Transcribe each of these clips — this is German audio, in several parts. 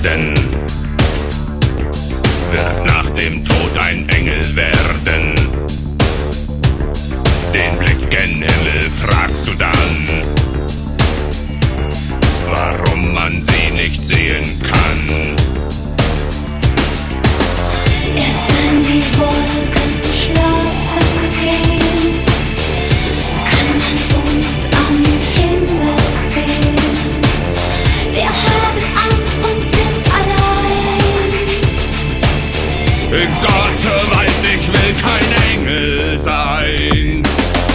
werden, wird nach dem Tod ein Engel werden. Den Blick gen Himmel fragst du dann, warum man sie nicht sehen kann. Erst wenn die Wolken schlafen gehen, kann man uns am Himmel sehen. Wir haben Angst und sind allein. Gott weiß, ich will kein Engel sein.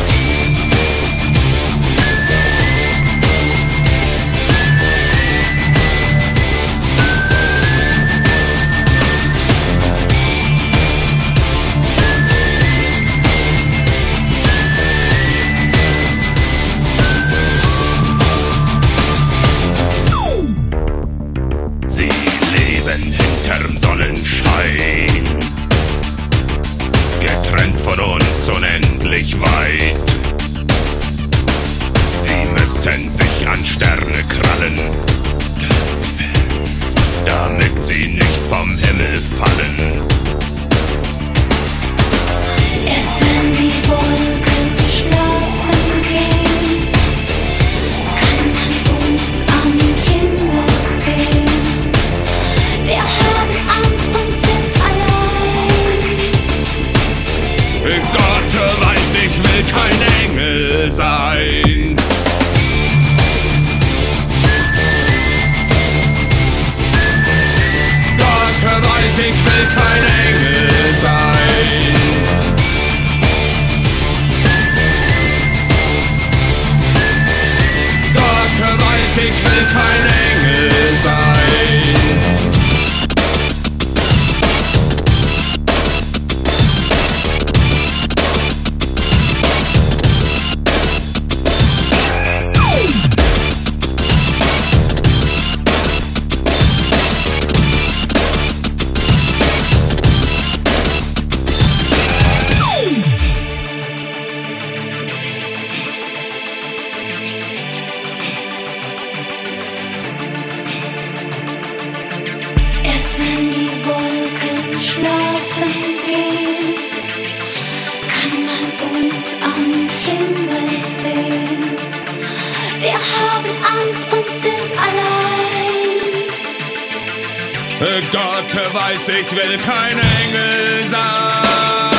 Sie leben hinterm Sonnenschein, getrennt von uns unendlich weit. Sie müssen sich an Sterne krallen, ganz fest, damit sie nicht vom Himmel fallen. Erst wenn die Wolken schlafen gehen, kann man uns am Himmel sehen. Wir haben Angst und sind allein. Gott weiß, ich will kein Engel sein. Gott weiß, ich will kein Engel sein. Gott weiß, ich will kein Engel sein. Erst wenn die Wolken schlafen gehen, kann man uns am Himmel sehen. Wir haben Angst und sind allein. Gott weiß, ich will kein Engel sein.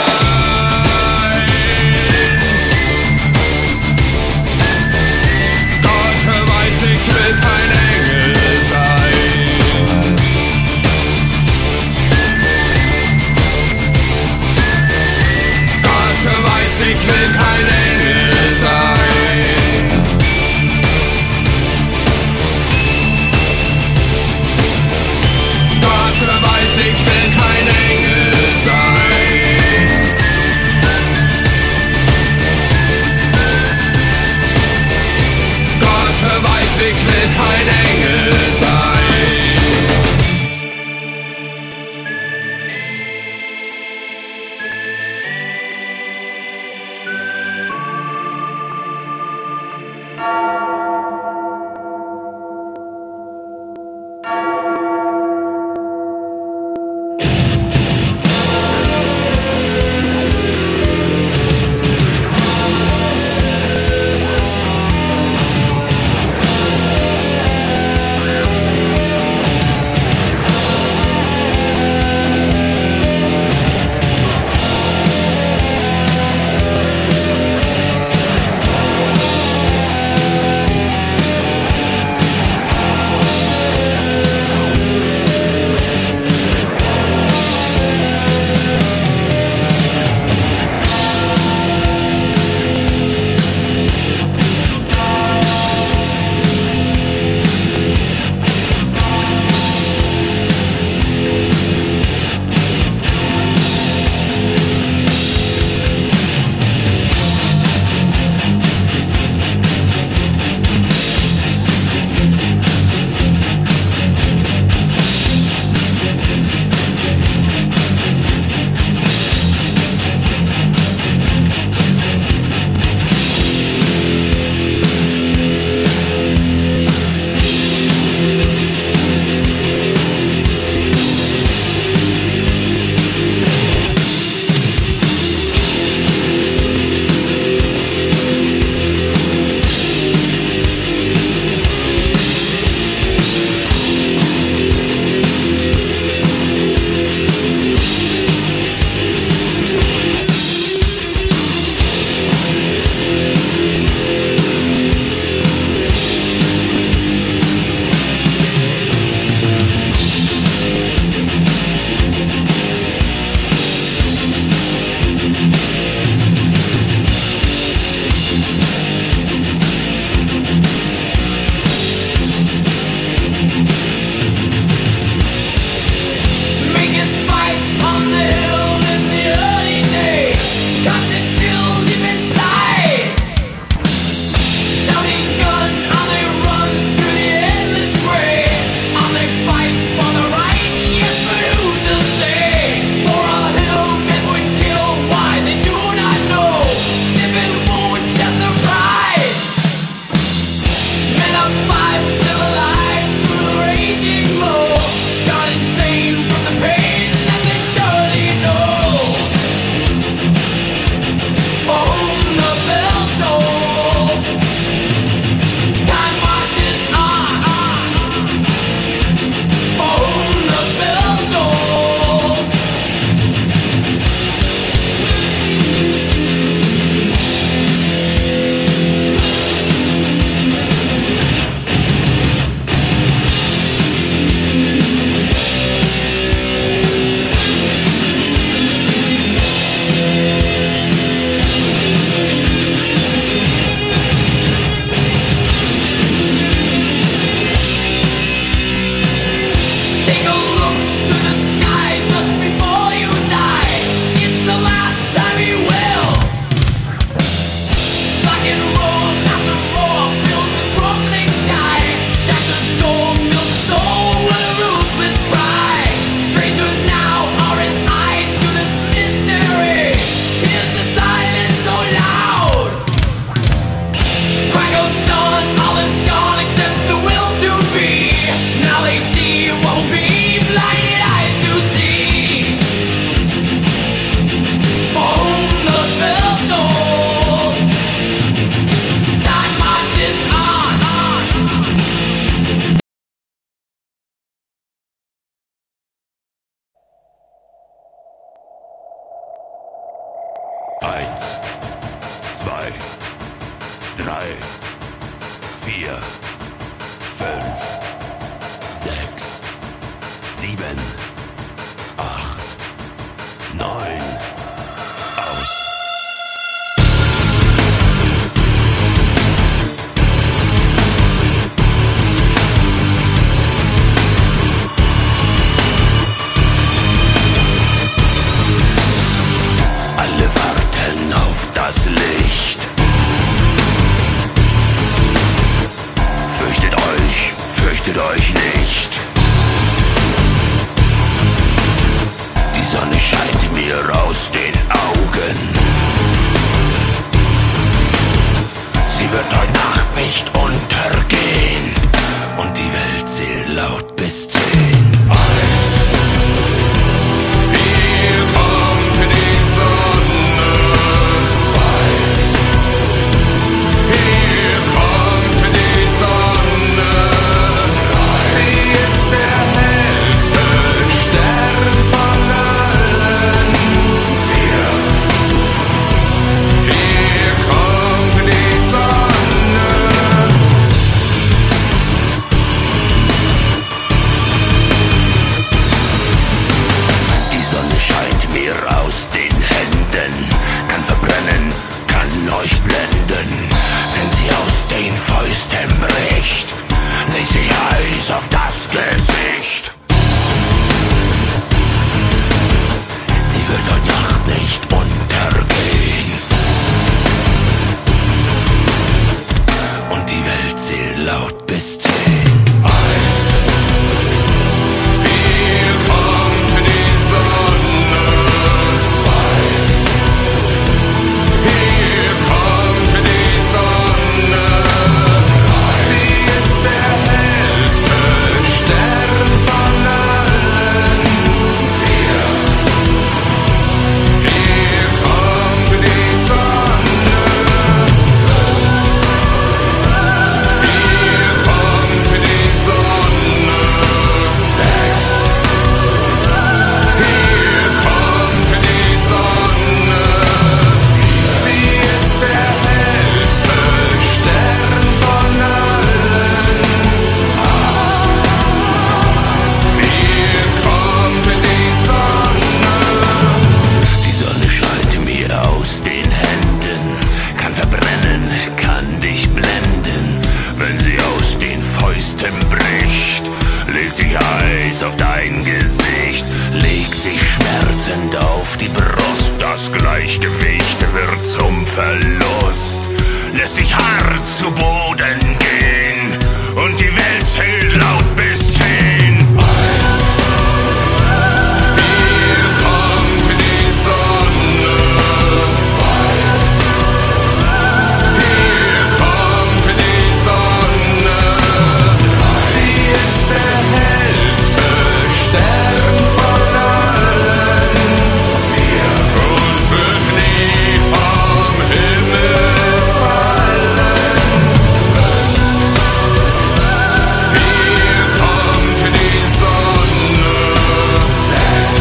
Gott weiß, ich will kein Engel sein. Gott weiß, ich will kein Engel sein. Gott weiß, ich will kein Engel sein. 2, 3, 4, 5, 6, 7, 8, 9, aus. Alle warten auf das Licht. Fürchtet euch nicht. Die Sonne scheint mir aus den Augen. Sie wird heute Nacht nicht untergehen. Und die Welt zählt laut bis 10. Hier kommt die Sonne. 2. Hier kommt die Sonne. 3. Sie ist der hellste Stern von allen. 4. Hier kommt die Sonne. Die Sonne scheint mir aus den Händen, kann verbrennen, kann euch blenden. Wenn sie aus den Fäusten bricht, legt sich Eis auf das Gesicht. Sie wird heute Nacht nicht untergehen. Und die Welt zählt laut bis 10. Hier kommt die Sonne. 2. Hier kommt die Sonne. 3. Sie ist der hellste Stern von allen. 4. Hier kommt die Sonne. 5. Hier kommt die Sonne. 6. Hier kommt die Sonne. Sie ist der hellste Stern von allen. 8. Hier kommt die Sonne. Die Sonne scheint mir aus den Händen, kann verbrennen, kann dich blenden. Wenn sie aus den Fäusten bricht, legt sich Eis auf dein Gesicht, legt sich schmerzend auf die Brust. Das Gleichgewicht wird zum Verlust, lässt sich hart zu Boden gehen und die Welt zählt laut bis 10. Hier kommt die Sonne. 2. Hier kommt die Sonne. 3. Sie ist der hellste Stern von allen. 4. Und wird nie vom Himmel fallen. 5. Hier kommt die Sonne. 6.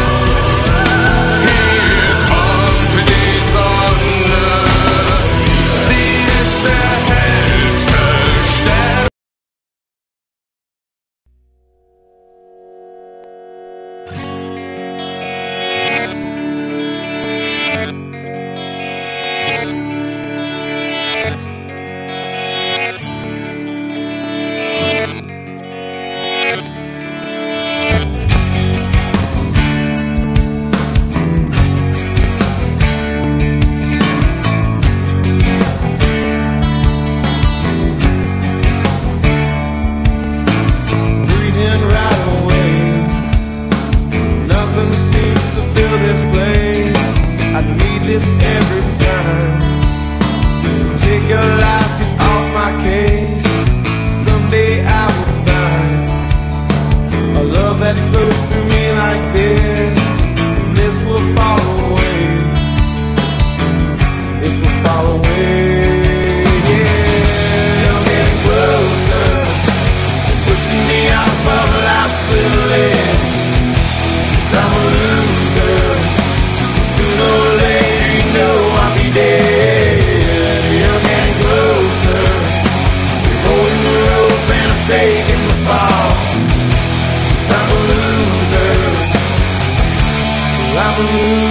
Hier kommt die Sonne. Sie ist der hellste Stern. Breathing right away. Nothing seems to fill this place. I need this every time. So take your lies, get off my case. Someday I will find a love that flows through me like this. And this will fall away. This will fall away. Yeah, I'm getting closer to pushing me off of life's little edge. 'Cause I'm a loser. Sooner or later, you know I'm losing.